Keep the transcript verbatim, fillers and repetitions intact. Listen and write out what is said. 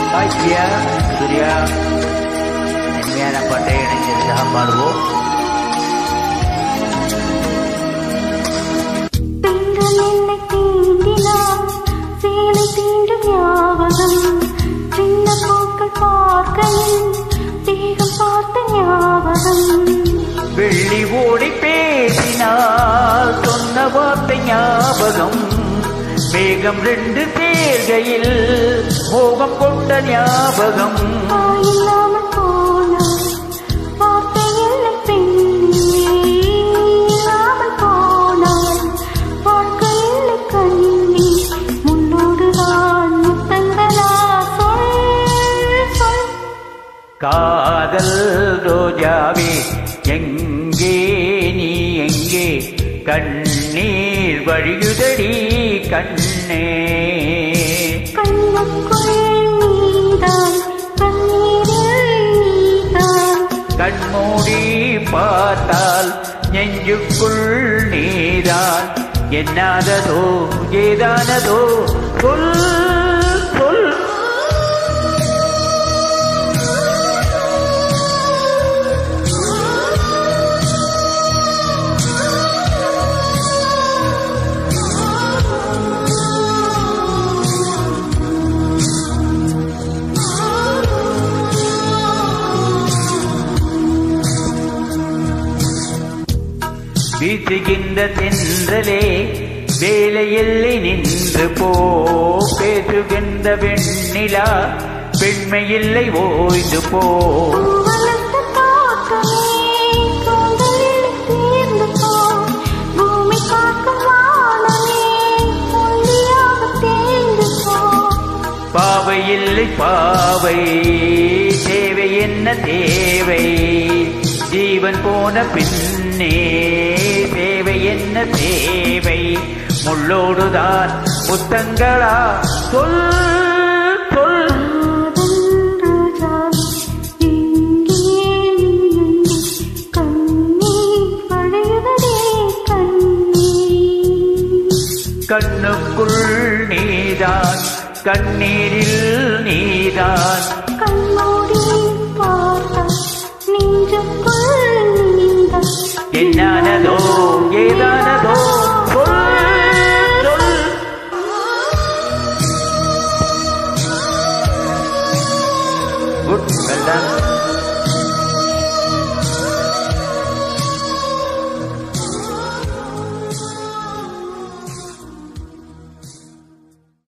ஐயா சூர்யா மென்மையான பாட்டை இணைந்திருக்க பாடுவோம். வெள்ளி ஓடி பேசினால் சொன்ன வார்த்தை ஞாபகம், மேகம் ரெண்டு சேர்கையில் மோகம் கொண்ட ஞாபகம். காதல் ரோஜாவே எங்கே நீ எங்கே, கண்ணீர் வழியுதடி கண்ணே. கண்மூடி பார்த்தால் நெஞ்சுக்குள் நீதான், என்னாததோ ஏதானதோ சொல் சொல். வீசுகின்ற தென்றலே வேலையில்லை நின்று போ, பேசுகின்ற வெண்ணிலா பெண்மையில்லை ஓய்ந்து போ. பாவை இல்லை பாவை தேவை என்ன தேவை, ஜீவன் போன பின்னே தேவை என்ன தேவை, முள்ளோடுதான் முத்தங்களா சொல் சொல். கண்ணுக்குள் நீதான் கண்ணீரில் நீதான்,